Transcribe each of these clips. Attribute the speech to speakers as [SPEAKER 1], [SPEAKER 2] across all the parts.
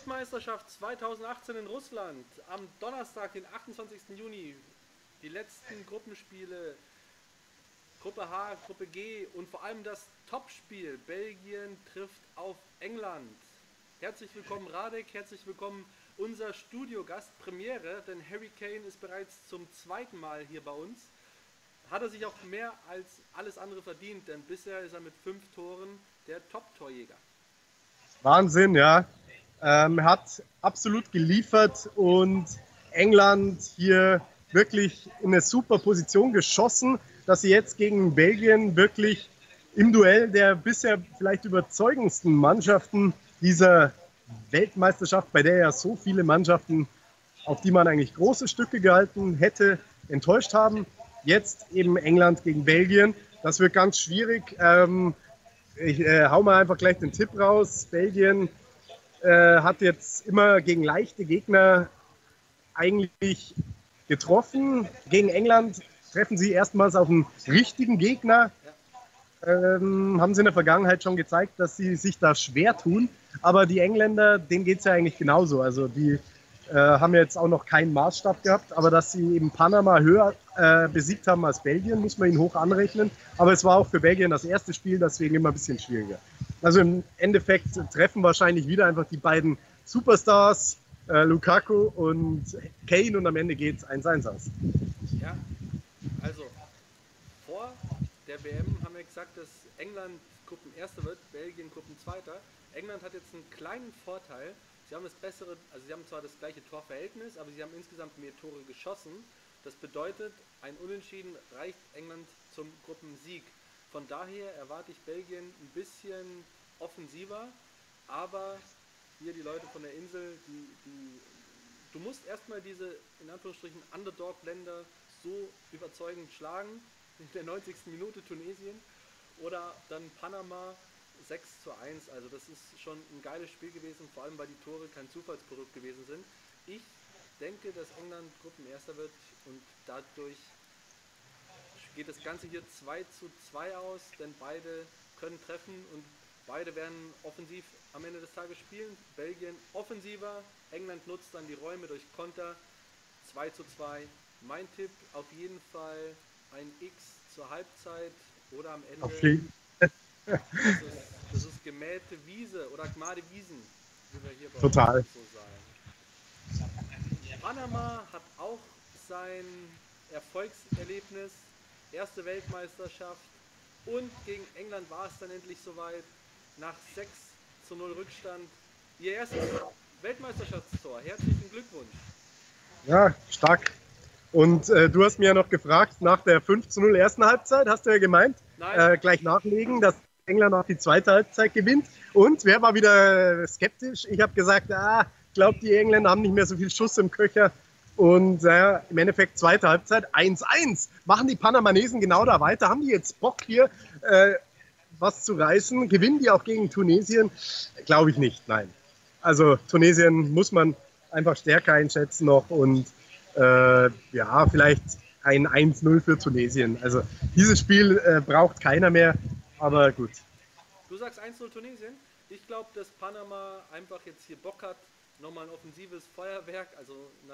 [SPEAKER 1] Weltmeisterschaft 2018 in Russland. Am Donnerstag, den 28. Juni, die letzten Gruppenspiele, Gruppe H, Gruppe G und vor allem das Topspiel. Belgien trifft auf England. Herzlich willkommen Radek, herzlich willkommen unser Studiogast, Premiere, denn Harry Kane ist bereits zum zweiten Mal hier bei uns. Hat er sich auch mehr als alles andere verdient, denn bisher ist er mit 5 Toren der Top-Torjäger.
[SPEAKER 2] Wahnsinn, ja. Er hat absolut geliefert und England hier wirklich in eine super Position geschossen, dass sie jetzt gegen Belgien wirklich im Duell der bisher vielleicht überzeugendsten Mannschaften dieser Weltmeisterschaft, bei der ja so viele Mannschaften, auf die man eigentlich große Stücke gehalten hätte, enttäuscht haben. Jetzt eben England gegen Belgien. Das wird ganz schwierig. Ich hau mal einfach gleich den Tipp raus. Belgien hat jetzt immer gegen leichte Gegner eigentlich getroffen. Gegen England treffen sie erstmals auf einen richtigen Gegner. Haben sie in der Vergangenheit schon gezeigt, dass sie sich da schwer tun. Aber die Engländer, denen geht es ja eigentlich genauso. Also die haben jetzt auch noch keinen Maßstab gehabt. Aber dass sie eben Panama höher besiegt haben als Belgien, muss man ihnen hoch anrechnen. Aber es war auch für Belgien das erste Spiel, deswegen immer ein bisschen schwieriger. Also im Endeffekt treffen wahrscheinlich wieder einfach die beiden Superstars, Lukaku und Kane, und am Ende geht es 1:1 aus.
[SPEAKER 1] Ja, also vor der WM haben wir gesagt, dass England Gruppenerster wird, Belgien Gruppenzweiter. England hat jetzt einen kleinen Vorteil. Sie haben das bessere, also sie haben zwar das gleiche Torverhältnis, aber sie haben insgesamt mehr Tore geschossen. Das bedeutet, ein Unentschieden reicht England zum Gruppensieg. Von daher erwarte ich Belgien ein bisschen offensiver, aber hier die Leute von der Insel, du musst erstmal diese, in Anführungsstrichen, Underdog-Länder so überzeugend schlagen, in der 90. Minute Tunesien oder dann Panama 6:1, also das ist schon ein geiles Spiel gewesen, vor allem weil die Tore kein Zufallsprodukt gewesen sind. Ich denke, dass England Gruppenerster wird und dadurch geht das Ganze hier 2:2 aus, denn beide können treffen und beide werden offensiv am Ende des Tages spielen. Belgien offensiver, England nutzt dann die Räume durch Konter, 2:2. Mein Tipp auf jeden Fall ein X zur Halbzeit oder am Ende.
[SPEAKER 2] Okay.
[SPEAKER 1] Das ist gemähte Wiese oder Gmade Wiesen, wie wir hier bei
[SPEAKER 2] Total.
[SPEAKER 1] uns so sagen. Panama hat auch sein Erfolgserlebnis, erste Weltmeisterschaft, und gegen England war es dann endlich soweit. Nach 6:0 Rückstand, ihr erstes Weltmeisterschaftstor. Herzlichen Glückwunsch.
[SPEAKER 2] Ja, stark. Und du hast mir ja noch gefragt, nach der 5:0 ersten Halbzeit, hast du ja gemeint, gleich nachlegen, dass England auch die zweite Halbzeit gewinnt. Und wer war wieder skeptisch? Ich habe gesagt, ich glaube, die Engländer haben nicht mehr so viel Schuss im Köcher. Und im Endeffekt zweite Halbzeit 1:1. Machen die Panamanesen genau da weiter? Haben die jetzt Bock hier was zu reißen? Gewinnen die auch gegen Tunesien? Glaube ich nicht, nein. Also Tunesien muss man einfach stärker einschätzen noch und vielleicht ein 1:0 für Tunesien. Also dieses Spiel braucht keiner mehr, aber gut.
[SPEAKER 1] Du sagst 1:0 Tunesien? Ich glaube, dass Panama einfach jetzt hier Bock hat, nochmal ein offensives Feuerwerk, also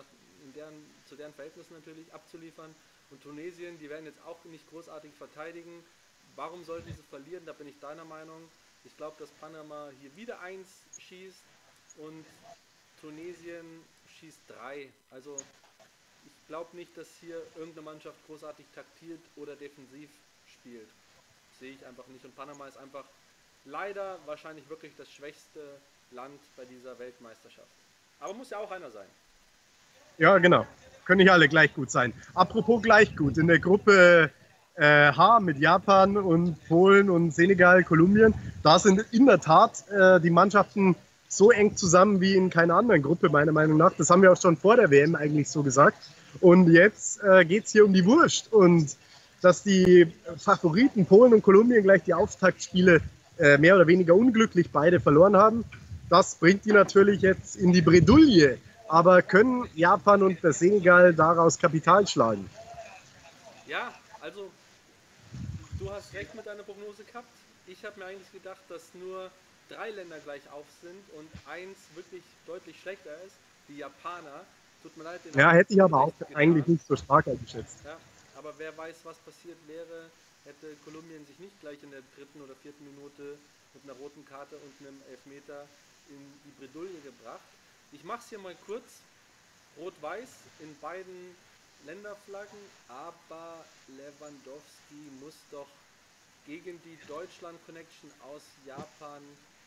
[SPEAKER 1] zu deren Verhältnissen natürlich, abzuliefern. Und Tunesien, die werden jetzt auch nicht großartig verteidigen. Warum sollten sie verlieren? Da bin ich deiner Meinung. Ich glaube, dass Panama hier wieder 1 schießt und Tunesien schießt 3. Also ich glaube nicht, dass hier irgendeine Mannschaft großartig taktiert oder defensiv spielt. Sehe ich einfach nicht. Und Panama ist einfach leider wahrscheinlich wirklich das schwächste Land bei dieser Weltmeisterschaft. Aber muss ja auch einer sein.
[SPEAKER 2] Ja, genau. Können nicht alle gleich gut sein. Apropos gleich gut. In der Gruppe H mit Japan und Polen und Senegal, Kolumbien, da sind in der Tat die Mannschaften so eng zusammen wie in keiner anderen Gruppe, meiner Meinung nach. Das haben wir auch schon vor der WM eigentlich so gesagt. Und jetzt geht es hier um die Wurst. Und dass die Favoriten Polen und Kolumbien gleich die Auftaktspiele mehr oder weniger unglücklich beide verloren haben, das bringt die natürlich jetzt in die Bredouille. Aber können Japan und der Senegal daraus Kapital schlagen?
[SPEAKER 1] Ja, also du hast recht mit deiner Prognose gehabt. Ich habe mir eigentlich gedacht, dass nur 3 Länder gleich auf sind und eins wirklich deutlich schlechter ist, die Japaner. Tut mir leid, den
[SPEAKER 2] Ja, hätte ich aber auch
[SPEAKER 1] getan.
[SPEAKER 2] eigentlich nicht so stark eingeschätzt.
[SPEAKER 1] Ja, aber wer weiß, was passiert wäre, hätte Kolumbien sich nicht gleich in der 3. oder 4. Minute mit einer roten Karte und einem Elfmeter in die Bredouille gebracht. Ich mache es hier mal kurz. Rot-Weiß in beiden Länderflaggen, aber Lewandowski muss doch gegen die Deutschland-Connection aus Japan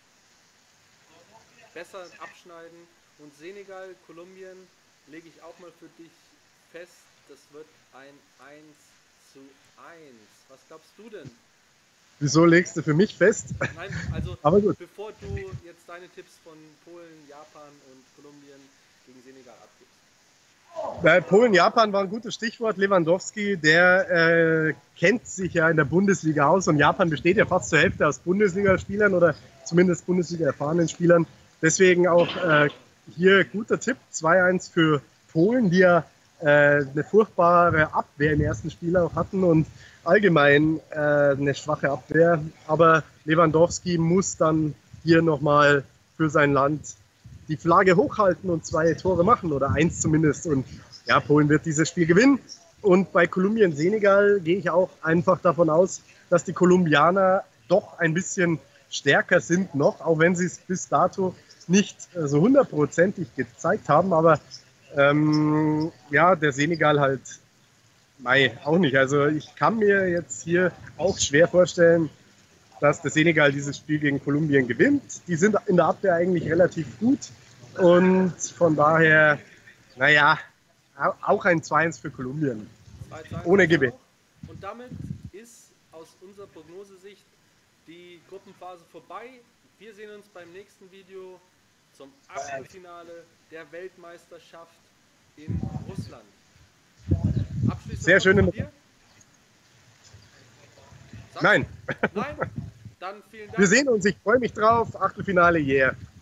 [SPEAKER 1] besser abschneiden. Und Senegal, Kolumbien, lege ich auch mal für dich fest, das wird ein 1:1. Was glaubst du denn?
[SPEAKER 2] Wieso legst du für mich fest?
[SPEAKER 1] Nein, also
[SPEAKER 2] Aber gut.
[SPEAKER 1] bevor du jetzt deine Tipps von Polen, Japan und Kolumbien gegen Senegal abgibst.
[SPEAKER 2] Polen, Japan war ein gutes Stichwort. Lewandowski, der kennt sich ja in der Bundesliga aus und Japan besteht ja fast zur Hälfte aus Bundesligaspielern oder zumindest Bundesliga-erfahrenen Spielern. Deswegen auch hier guter Tipp, 2:1 für Polen, die ja eine furchtbare Abwehr im ersten Spiel auch hatten und allgemein eine schwache Abwehr. Aber Lewandowski muss dann hier nochmal für sein Land die Flagge hochhalten und 2 Tore machen oder 1 zumindest. Und ja, Polen wird dieses Spiel gewinnen. Und bei Kolumbien, Senegal gehe ich auch einfach davon aus, dass die Kolumbianer doch ein bisschen stärker sind noch, auch wenn sie es bis dato nicht so hundertprozentig gezeigt haben. Aber ja, der Senegal halt auch nicht. Also ich kann mir jetzt hier auch schwer vorstellen, dass der Senegal dieses Spiel gegen Kolumbien gewinnt. Die sind in der Abwehr eigentlich relativ gut und von daher, naja, auch ein 2:1 für Kolumbien. Ohne Gewinn.
[SPEAKER 1] Und damit ist aus unserer Prognosesicht die Gruppenphase vorbei. Wir sehen uns beim nächsten Video zum Achtelfinale der Weltmeisterschaft in Russland. Abschließend
[SPEAKER 2] sehr schöne. Nein.
[SPEAKER 1] Nein? Dann vielen Dank.
[SPEAKER 2] Wir sehen uns, ich freue mich drauf. Achtelfinale, yeah.